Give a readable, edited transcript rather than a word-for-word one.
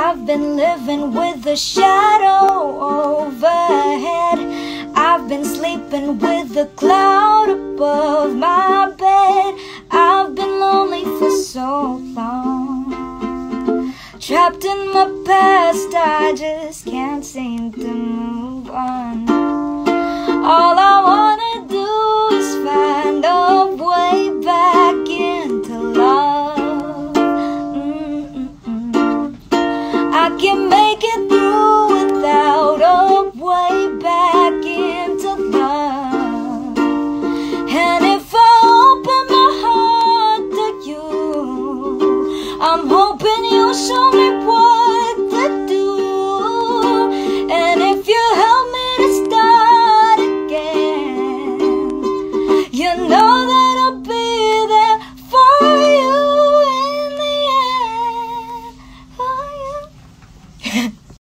I've been living with a shadow overhead. I've been sleeping with a cloud above my bed. I've been lonely for so long, trapped in my past, I just can't seem to move on. All I wanna do is find a way back into love. I can make it through without a way back into love. And if I open my heart to you, I'm hoping you'll show me